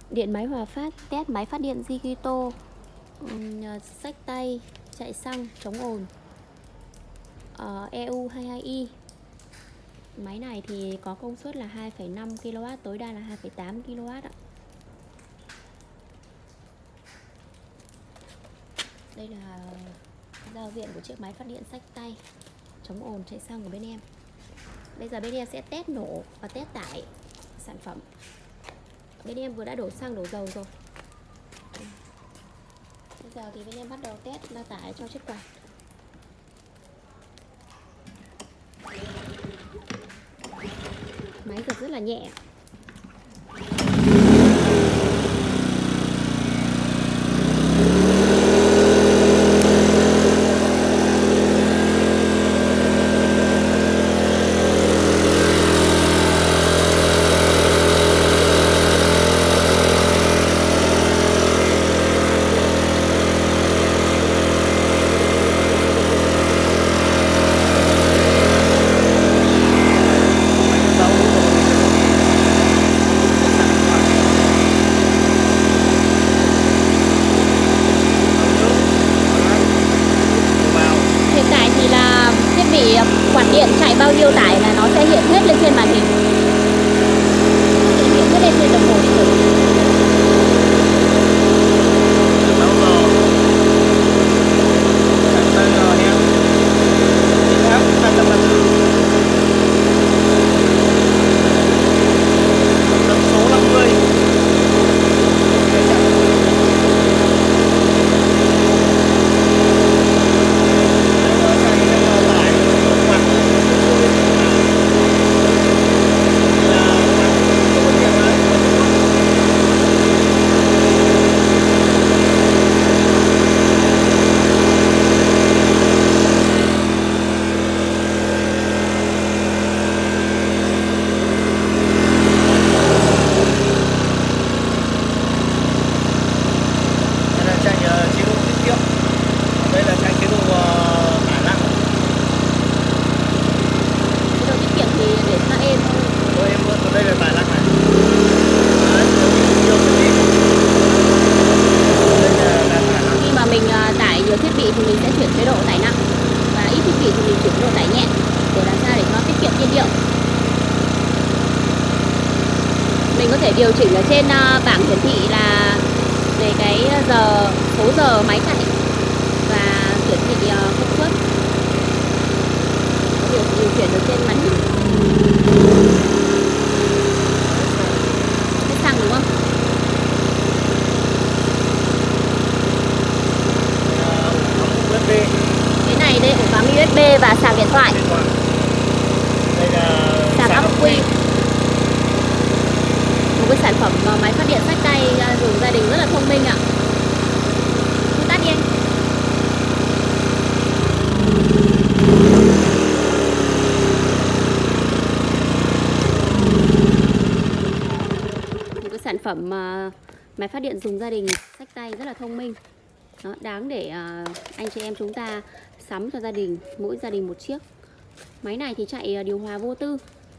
Điện máy Hòa Phát, test máy phát điện Zikito, xách tay, chạy xăng, chống ồn, EU22i. Máy này thì có công suất là 2,5 kW, tối đa là 2,8 kW ạ. Đây là giao diện của chiếc máy phát điện xách tay, chống ồn, chạy xăng của bên em. Bây giờ bên em sẽ test nổ và test tải sản phẩm. Bên em vừa đã đổ xăng đổ dầu rồi. Bây giờ thì bên em bắt đầu test la tải cho chiếc quạt. Máy giật rất là nhẹ. Quạt điện chạy bao nhiêu tải là nó sẽ hiện hết lên trên màn hình, hiện hết lên trên đồng hồ điện tử. Thiết bị thì mình sẽ chuyển chế độ tải nặng, và ít thiết bị thì mình chuyển chế độ tải nhẹ để làm sao để nó tiết kiệm nhiên liệu. Mình có thể điều chỉnh ở trên bảng hiển thị là về cái số giờ máy chạy và hiển thị công suất, có điều khiển được trên màn hình. Hết xăng đúng không? Cái này đây ổ cắm USB và sạc điện thoại. Đây là sạc ắc quy. Một cái sản phẩm máy phát điện xách tay dùng gia đình rất là thông minh ạ. Không tắt đi anh. Một cái sản phẩm máy phát điện dùng gia đình xách tay rất là thông minh. Đó, đáng để anh chị em chúng ta sắm cho gia đình, mỗi gia đình một chiếc. Máy này thì chạy điều hòa vô tư.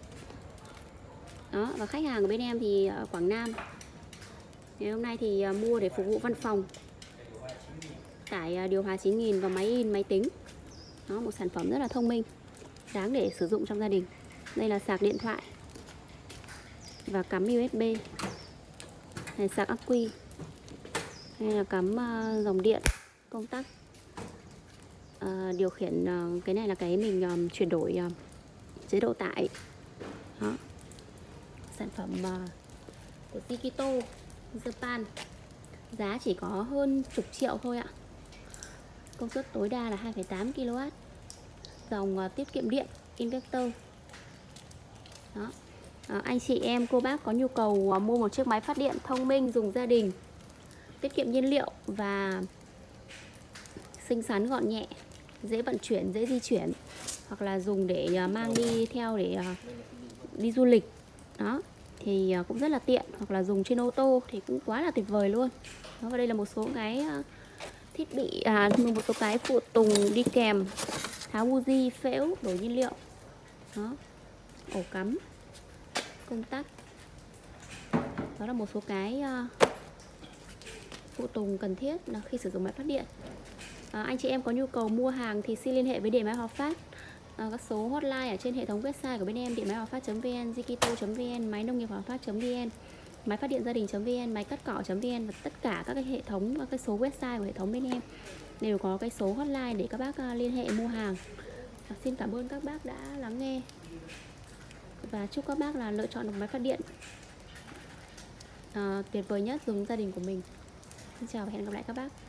Đó, và khách hàng của bên em thì ở Quảng Nam. Ngày hôm nay thì mua để phục vụ văn phòng. Tải điều hòa 9000 và máy in máy tính. Đó, một sản phẩm rất là thông minh, đáng để sử dụng trong gia đình. Đây là sạc điện thoại và cắm USB. Này sạc ắc quy. Đây là cắm dòng điện, công tắc, điều khiển. Cái này là cái mình chuyển đổi chế độ tải. Đó. Sản phẩm của Zikito Japan, giá chỉ có hơn chục triệu thôi ạ. Công suất tối đa là 2,8 kW, dòng tiết kiệm điện inverter. Đó. Anh chị em cô bác có nhu cầu mua một chiếc máy phát điện thông minh dùng gia đình, tiết kiệm nhiên liệu và xinh xắn gọn nhẹ, dễ vận chuyển, dễ di chuyển, hoặc là dùng để mang đi theo để đi du lịch. Đó, thì cũng rất là tiện, hoặc là dùng trên ô tô thì cũng quá là tuyệt vời luôn. Đó, và đây là một số cái thiết bị, một số cái phụ tùng đi kèm: tháo buji, phễu, đổ nhiên liệu. Đó, ổ cắm, công tắc. Đó là một số cái phụ tùng cần thiết là khi sử dụng máy phát điện. Anh chị em có nhu cầu mua hàng thì xin liên hệ với Điện Máy Hòa Phát. Các số hotline ở trên hệ thống website của bên em: điện máy hòa phát.vn, zikito.vn, máy nông nghiệp hòa phát.vn, máy phát điện gia đình.vn, máy cắt cỏ.vn, và tất cả các cái hệ thống, các cái số website của hệ thống bên em đều có cái số hotline để các bác liên hệ mua hàng. Xin cảm ơn các bác đã lắng nghe và chúc các bác là lựa chọn được máy phát điện tuyệt vời nhất dùng gia đình của mình. Xin chào và hẹn gặp lại các bác.